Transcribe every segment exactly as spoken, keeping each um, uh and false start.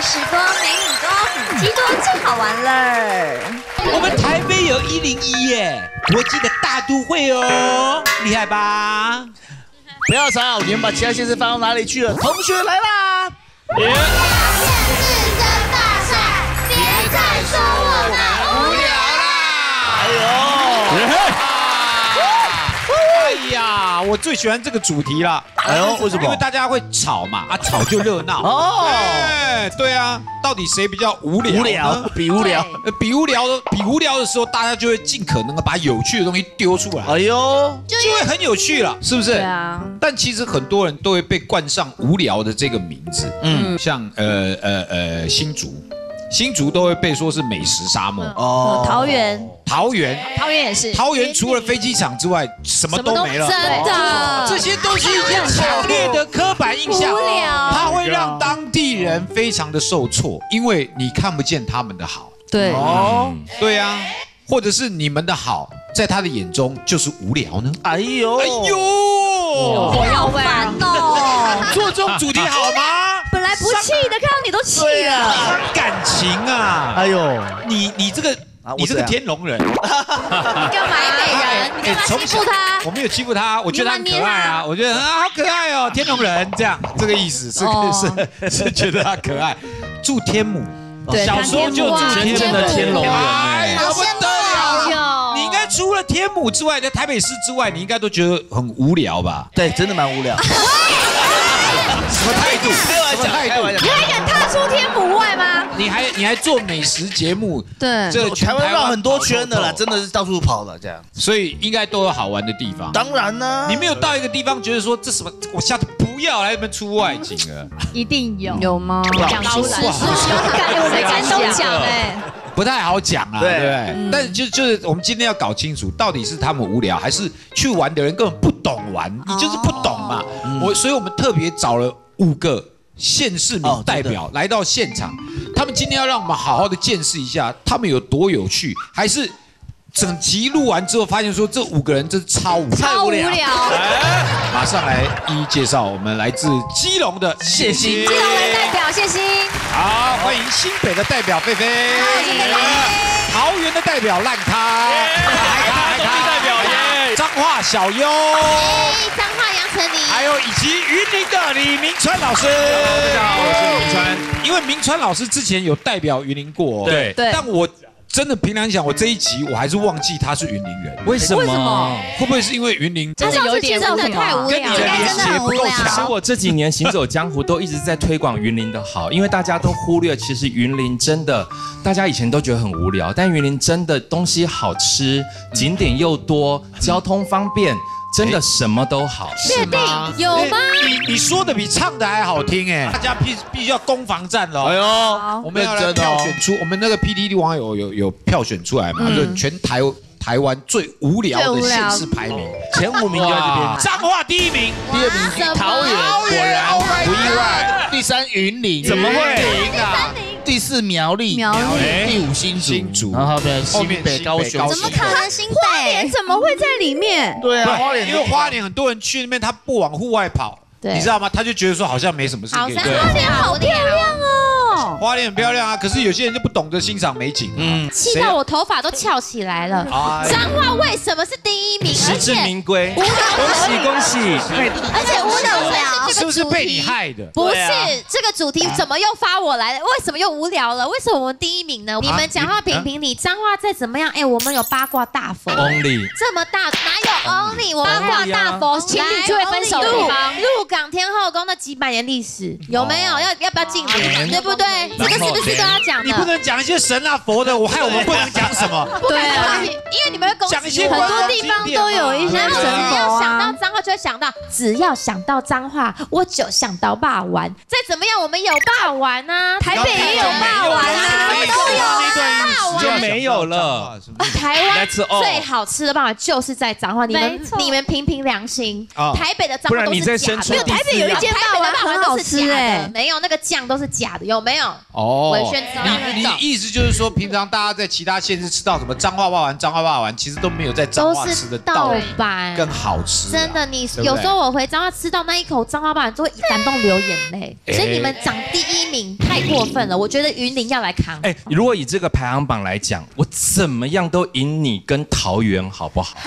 事多，美女多，古迹多，最好玩了。 我们台北有一零一耶，国际的大都会哦，厉害吧？ 不要吵，你们把其他县市放到哪里去了？同学来啦！ 县市争霸赛，别再说我们无聊啦！ 哎呦！哎呀，我最喜欢这个主题了。 哎呦，为什么？ 因为大家会吵嘛，啊，吵就热闹。 哦， 哎，对啊，到底谁比较无聊？ 无聊，比无聊， 呃，比无聊的，比无聊的时候，大家就会尽可能的把有趣的东西丢出来。 哎呦， 就会很有趣了，是不是？ 对啊。 但其实很多人都会被冠上无聊的这个名字。嗯，像呃呃呃新竹。新竹都会被说是美食沙漠哦，桃园， 桃园， 桃园也是， 桃园除了飞机场之外，什么都没了， 真的， 这些都是一样强烈的刻板印象， 无聊， 它会让当地人非常的受挫，因为你看不见他们的好， 对， 哦，对啊，或者是你们的好，在他的眼中就是无聊呢？ 哎呦， 哎呦， 我要烦哦， 做这种主题好吗？ 本来不气的，看到你都气了， 伤感情啊！ 哎呦， 你你这个你这个天龙人， 你干嘛美人？你干嘛欺负他？ 我没有欺负他，我觉得他很可爱啊，我觉得啊好可爱哦，天龙人这样这个意思是是是觉得他可爱。住天母，小时候就住真正的天龙人， 哎， 好不得了了！你应该除了天母之外，在台北市之外，你应该都觉得很无聊吧？ 对，真的蛮无聊。 什么态度？什么态度？ 你还敢踏出天母外吗？ 你还你还做美食节目？ 对， 这台湾绕很多圈的啦，真的是到处跑了这样。 所以应该都有好玩的地方。 当然呢， 你没有到一个地方觉得说这什么，我下次不要来这边出外景了。 一定有，有吗？ 讲出来，我没敢都讲哎。 不太好讲啊，对不对？ 嗯、 但是就就是我们今天要搞清楚，到底是他们无聊，还是去玩的人根本不懂玩，你就是不懂嘛。哦、我所以我们特别找了五个县市民代表来到现场，他们今天要让我们好好的见识一下他们有多有趣，还是整集录完之后发现说这五个人真是超无聊， 超无聊。 哎，马上来一一介绍我们来自基隆的谢欣， 基隆的代表谢欣。 好，欢迎新北的代表菲菲，桃园的代表烂咖， 海咖中立代表耶， 彰化小优， 彰化杨丞琳， 还有以及云林的李明川老师。 大家好，我是明川。 因为明川老师之前有代表云林过， 对对， 但我真的凭良心讲，我这一集我还是忘记他是云林人。 为什么？ 为什么？ 会不会是因为云林真的有点真的太无聊， 跟你的连结不够其实强？ 我这几年行走江湖都一直在推广云林的好，因为大家都忽略，其实云林真的，大家以前都觉得很无聊，但云林真的东西好吃，景点又多，交通方便。真的什么都好， 确定有吗？ 你你说的比唱的还好听哎！大家必必须要攻防战喽！哎呦，我们要来票选出我们那个 P T T 网友有有票选出来嘛？就全台台湾最无聊的县市排名， 前五名就在这边。 彰化第一名， 第二名桃园，果然不意外。第三云林， 怎么会？ 啊？ 第四苗栗， 苗栗， 第五新竹， 新竹， 然后呢新北、高雄， 怎么可能新北？ 怎么会在里面？ 对啊，花莲因为花莲很多人去那边，他不往户外跑，你知道吗？他就觉得说好像没什么事可以做。 花莲好漂亮哦， 花莲很漂亮啊，可是有些人就不懂得欣赏美景，嗯， 气到我头发都翘起来了。彰化为什么是第一名？ 实至名归，恭喜恭喜！ 而且无聊无聊， 是不是被你害的？ 不是，这个主题怎么又发我来了？为什么又无聊了？为什么我们第一名呢？你们讲话评评理，彰化再怎么样？哎，我们有八卦大佛 ，Only 这么大，哪有 Only？我八卦大佛，情侣就会分手的地方，鹿港天后宫那几百年历史有没有？要要不要禁止？对不对？这个是不是都要讲的？ 你不能讲一些神啊佛的，我害我们不能讲什么。 对啊，因为你们会攻击讲一些很多地方都有一些神佛要想到啊。 彰化就会想到，只要想到彰化，我就想到霸丸。再怎么样，我们有霸丸啊， 台北也有霸丸啊， 都有啊， 就没有了。 台湾最好吃的霸丸就是在彰化，你们你们凭凭良心，台北的彰化都是假的。 没有，台北有一间霸丸很好吃哎， 没有那个酱都是假的，有没有？ 哦， 文轩知道。 你你意思就是说，平常大家在其他县市吃到什么彰化霸丸、彰化霸丸，其实都没有在彰化吃的盗版更好吃。 真的，你有时候我回彰化吃到那一口彰化霸丸，就会感动流眼泪。所以你们讲第一名太过分了，我觉得云林要来扛。 哎，如果以这个排行榜来讲，我怎么样都赢你跟桃园，好不好？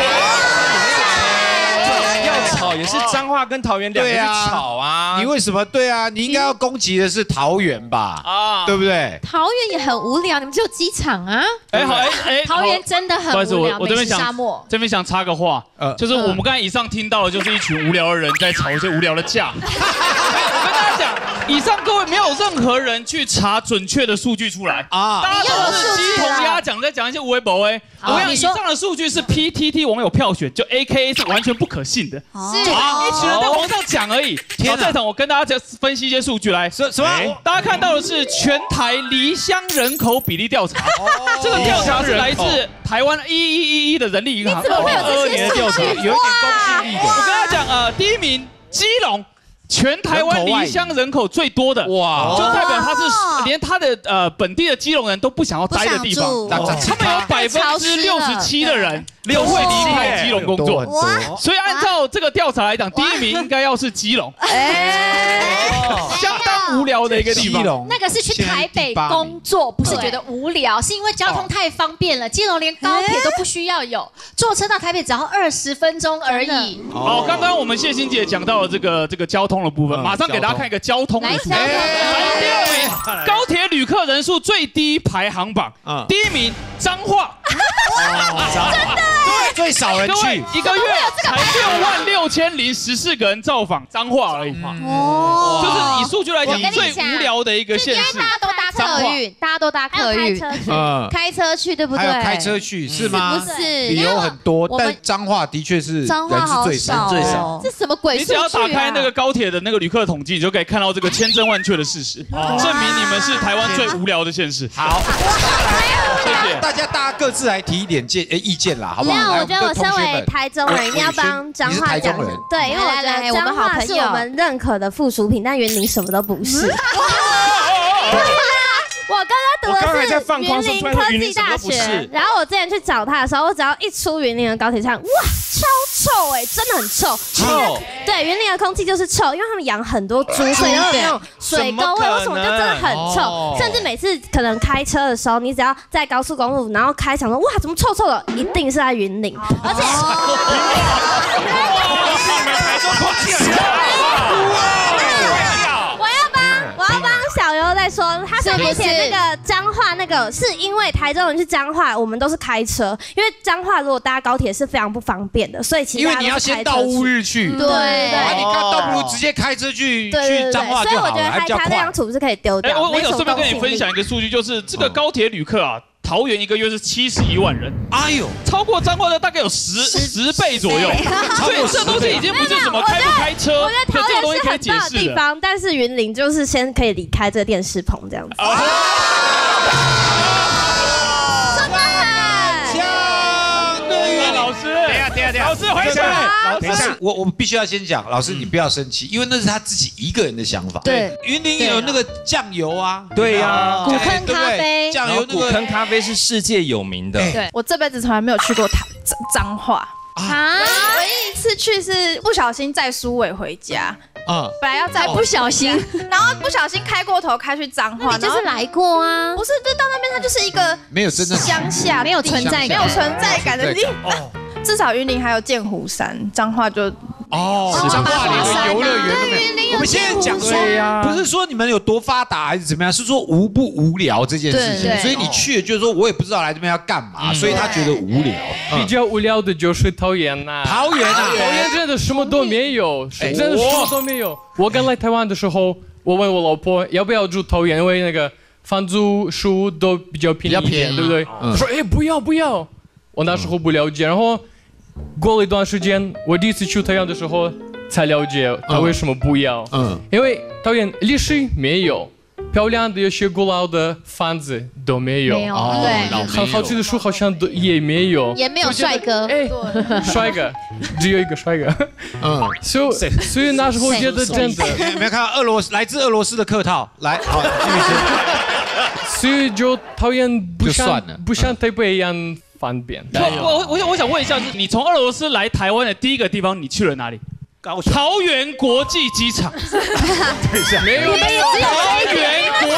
要吵也是彰化跟桃园两个去吵啊！ 你为什么？对啊，你应该要攻击的是桃园吧？啊，对不对？ 桃园也很无聊，你们只有机场啊。 哎好哎哎， 桃园真的很无聊， 我这边想沙漠。 这边想插个话，呃，就是我们刚才以上听到的，就是一群无聊的人在吵一些无聊的架。我跟大家讲，以上各位没有任何人去查准确的数据出来啊，大家都是鸡同鸭讲，在讲一些无为不为。我讲以上的数据是 P T T 网友票选，就 A K A 是完全不可信的，是一群人在网上讲而已。好，在场我跟大家讲分析一些数据来。什什么？大家看到的是全台离乡人口比例调查，这个调查是来自台湾一一一一的人力银行你怎么会有这些数据？ 有一点公信力的。 我跟大家讲，呃，第一名基隆。全台湾离乡人口最多的，哇，就代表他是连他的呃本地的基隆人都不想要待的地方，他们有百分之六十七的人都会离开基隆工作，所以按照这个调查来讲，第一名应该要是基隆，相当无聊的一个地方。 那个是去台北工作，不是觉得无聊，是因为交通太方便了，基隆连高铁都不需要有，坐车到台北只要二十分钟而已。 好，刚刚我们谢欣姐讲到了这个这个交通的部分，马上给大家看一个交通的数据。第二名，高铁旅客人数最低排行榜，第一名彰化， 真的，对，最少人去， 一个月才六万六千零十四个人造访彰化而已。哦，就是以数据来讲，最无聊的一个县市。 大家都搭客运，大家都搭客运，开车去，对不对？ 还有开车去是吗？ 不是， 理由很多，但彰化的确是人是最少， 最少。这什么鬼数据啊？ 你只要打开那个高铁的那个旅客统计，你就可以看到这个千真万确的事实，证明你们是台湾最无聊的县市。 好， 谢谢大家，大家各自来提一点建意见啦，好不好？ 没有，我觉得我身为台中人，一定要帮彰化讲。对，因为我觉得彰化是我们认可的附属品，但云林什么都不是。我刚刚读的是云林科技大学，然后我之前去找他的时候，我只要一出云林的高铁站，哇，超臭哎，真的很臭。臭。对，云林的空气就是臭，因为他们养很多猪，所以都有那种水沟味，为什么就真的很臭？甚至每次可能开车的时候，你只要在高速公路，然后开想说哇，怎么臭臭的，一定是在云林，而且。我要帮小游在说，他说之前那个彰化那个是因为台中人去彰化，我们都是开车，因为彰化如果搭高铁是非常不方便的，所以其实因为你要先到乌日去， 对， 那你倒不如直接开车去去彰化就好了，还比较快。 他那张图是可以丢掉。 我我有顺便跟你分享一个数据，就是这个高铁旅客啊。桃园一个月是七十一万人，哎呦，超过彰化的大概有十十倍左右，所以这东西已经不是什么开不开车， 我觉得桃园是很棒的地方，但是云林就是先可以离开这个电视棚这样子。 老师，等一下，等一下，等一下，老师回来。 老师，我我必须要先讲，老师你不要生气，因为那是他自己一个人的想法。对，云林有那个酱油啊， 对呀， 古坑咖啡， 酱油古坑咖啡是世界有名的。 对，我这辈子从来没有去过彰彰化啊，唯一一次去是不小心载苏伟回家。嗯，本来要载不小心，然后不小心开过头开去彰化， 你就是来过啊？ 不是，就到那边它就是一个没有真的乡下， 没有存在感， 没有存在感的地方。至少云林还有剑湖山，彰化就哦，彰化连游乐园都没有。我们现在讲说，不是说你们有多发达还是怎么样，是说无不无聊这件事情。所以你去了就是说我也不知道来这边要干嘛，所以他觉得无聊。 比较无聊的就是桃园呐， 桃园啊， 桃园真的什么都没有，真的什么都没有。我刚来台湾的时候，我问我老婆要不要住桃园，因为那个房租书都比较便宜一点，对不对？说哎不要不要，我那时候不了解，然后。过了一段时间，我第一次去桃园的时候才了解他为什么不要。嗯，因为桃园历史没有，漂亮的有些古老的房子都没有。没有，对，很好吃的书好像都也没有， 也没有帅哥。 哎，帅哥，只有一个帅哥。嗯，所以所以那时候觉得真的没有看到俄罗斯来自俄罗斯的客套，来，好，继续。 所以就桃园不像不像台北一样。方便。 我我我我想问一下，你从俄罗斯来台湾的第一个地方，你去了哪里？高雄桃园国际机场。 等一下， 没有， 桃园国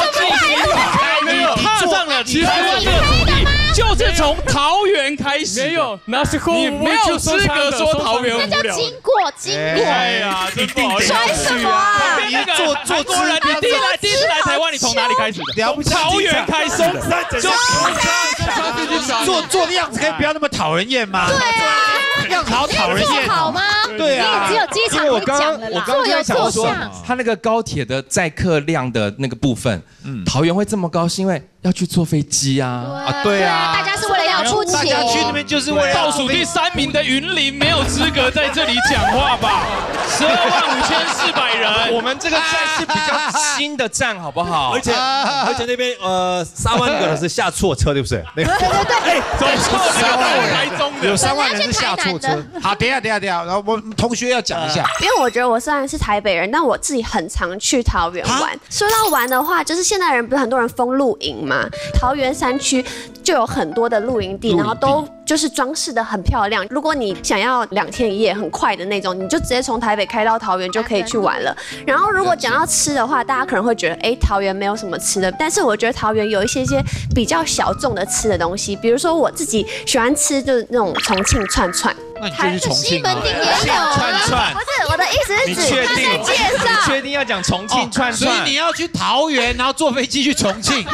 从桃园开始， 没有，那时候你没有资格说桃园无聊。 那叫经过，经过。 哎呀，真不好意思。 拽什么啊？ 那个做做多人，你第一来第一次来台湾，你从哪里开始的？ 了不起， 桃园开始的。 就做做的样子可以不要那么讨人厌吗？ 对啊， 样子好讨人厌好吗？ 对啊， 你也只有机场会讲的啦。 做有做相。他那个高铁的载客量的那个部分，桃园会这么高，是因为要去坐飞机啊。 啊，对啊， 大家是为了要出钱。 大家去那边就是为了倒数第三名的云林没有资格在这里讲话吧？十二万五千四百人， 我们这个站是比较新的站，好不好？ 而且而且那边呃三万个人是下错车，对不对？对对对， 哎，走错那个台中的， 有三万人是下错车。好，等一下等一下等一下，然后我们同学要讲一下， 因为我觉得我虽然是台北人，但我自己很常去桃园玩。说到玩的话，就是现代人不是很多人疯露营嘛，桃园山区就有很多的露营地，然后都就是装饰的很漂亮。如果你想要两天一夜很快的那种，你就直接从台北开到桃园就可以去玩了。然后如果讲到吃的话，大家可能会觉得，哎，桃园没有什么吃的，但是我觉得桃园有一些些比较小众的吃的东西，比如说我自己喜欢吃就是那种重庆串串。 那你就去重庆西门町也有串串， 不是我的意思是指确定？ 他在介绍， 你确定要讲重庆串串？ 所以你要去桃园，然后坐飞机去重庆。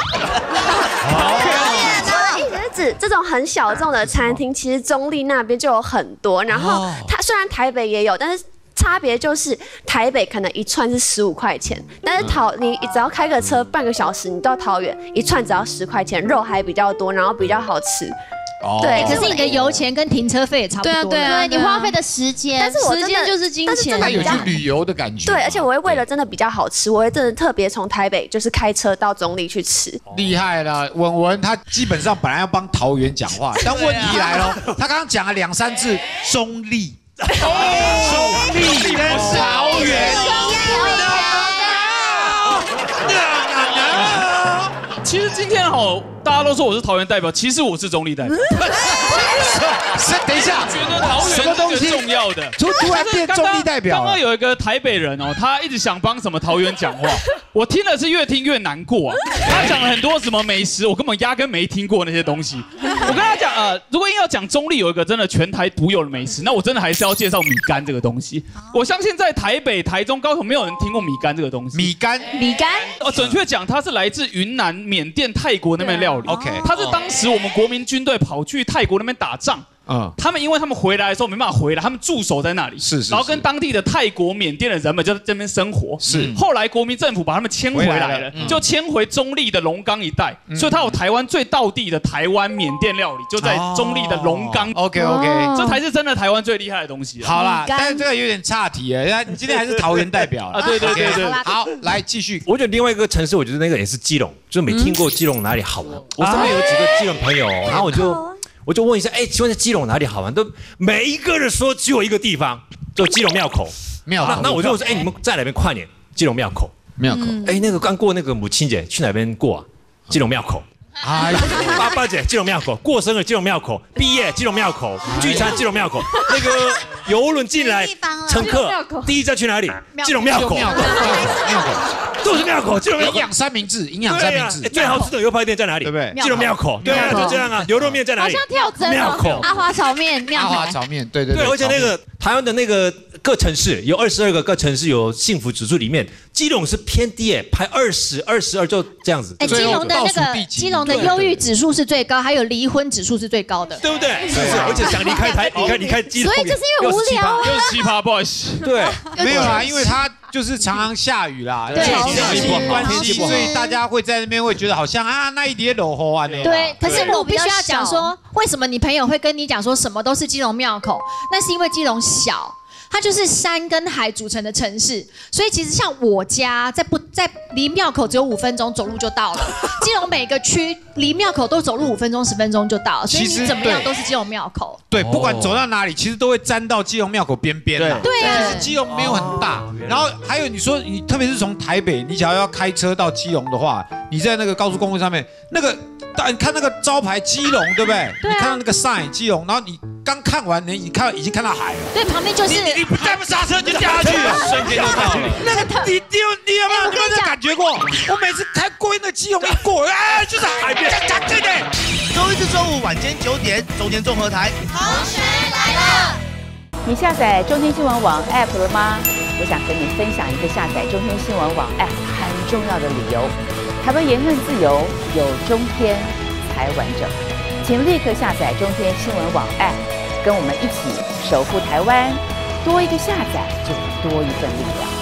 意思是指这种很小众的餐厅，其实中立那边就有很多。然后它虽然台北也有，但是差别就是台北可能一串是十五块钱，但是桃你只要开个车半个小时，你到桃园一串只要十块钱，肉还比较多，然后比较好吃。 对，可是你的油钱跟停车费也差不多。对啊，对啊，你花费的时间， 但是我时间就是金钱。 他有去旅游的感觉。 对，而且我会为了真的比较好吃，我会真的特别从台北就是开车到中立去吃。 厉害了，文文他基本上本来要帮桃园讲话，但问题来了，他刚刚讲了两三次中立，中立跟桃园。 其实今天哦，大家都说我是桃园代表，其实我是中立代表。 是，等一下， 觉得桃园这个重要的， 突突然变中立代表。 刚刚有一个台北人哦，他一直想帮什么桃园讲话，我听的是越听越难过啊。他讲了很多什么美食，我根本压根没听过那些东西。我跟他讲，呃，如果硬要讲中立有一个真的全台独有的美食，那我真的还是要介绍米干这个东西。我相信在台北、台中、高雄没有人听过米干这个东西。 米干， 米干， 哦，准确讲，它是来自云南、缅甸、泰国那边料理。 OK， 它是当时我们国民军队跑去泰国那边打仗。嗯，他们因为他们回来的时候没办法回来，他们驻守在那里， 是是， 然后跟当地的泰国、缅甸的人们就在这边生活。 是， 后来国民政府把他们迁回来了，就迁回中立的龙岗一带，所以它有台湾最道地的台湾缅甸料理，就在中立的龙岗。 OK OK， 这才是真的台湾最厉害的东西。 好啦，但是这个有点岔题了，你今天还是桃园代表啊？对对对对， 好，来继续。 我觉得另外一个城市，我觉得那个也是基隆，就是没听过基隆哪里好玩。我身边有几个基隆朋友，然后我就。我就问一下，哎，请问基隆哪里好玩？都每一个人说只有一个地方，就基隆庙口。 庙口。 那那我就说，哎，你们在哪边跨年？基隆庙口。 庙口。 哎，那个刚过那个母亲节，去哪边过啊？基隆庙口。哎，爸爸节基隆庙口，过生日基隆庙口，毕业基隆庙口，聚餐基隆庙口。那个游轮进来，乘客第一站去哪里？基隆庙口。庙口。都是庙口，基隆庙口。 营养三明治，营养三明治。 最好吃的牛排店在哪里？ 对不对？ 基隆庙口。对啊，就这样啊。牛肉面在哪里？ 好像跳针。 庙口。 阿华炒面， 阿华炒面，对对对。而且那个台湾的那个各城市有二十二个各城市有幸福指数里面，基隆是偏低诶，排二十二十二就这样子。 哎，基隆的那个基隆的忧郁指数是最高，还有离婚指数是最高的， 对不对？是不是？而且想离开台，离开离开基隆， 所以就是因为无聊啊， 又是奇葩，不好意思。 对， 没有啦，因为他就是常常下雨啦，对，天气关系，所以大家会在那边会觉得好像啊那一叠落雨啊呢。 对，可是我必须要讲说，为什么你朋友会跟你讲说什么都是基隆庙口？那是因为基隆小。它就是山跟海组成的城市，所以其实像我家在不在离庙口只有五分钟走路就到了。基隆每个区离庙口都走路五分钟十分钟就到了，所以你怎么样都是基隆庙口。 对，不管走到哪里，其实都会沾到基隆庙口边边啦。 对啊， 其实基隆没有很大。然后还有你说你特别是从台北，你假如要开车到基隆的话，你在那个高速公路上面，那个但看那个招牌基隆，对不对？ 对啊你看到那个 sign 基隆，然后你刚看完，你已经看已经看到海了。 对，旁边就是你你不再不刹车就掉下去了， 瞬间就到了。 那个你你有你有没有你有没有感觉过？我每次开过那基隆一过，哎，就是海边，对对。 周一至周五晚间九点，中天综合台。 同学来了。你下载中天新闻网 App 了吗？我想和你分享一个下载中天新闻网 App 很重要的理由。台湾言论自由有中天才完整，请立刻下载中天新闻网 App， 跟我们一起守护台湾。多一个下载，就多一份力量。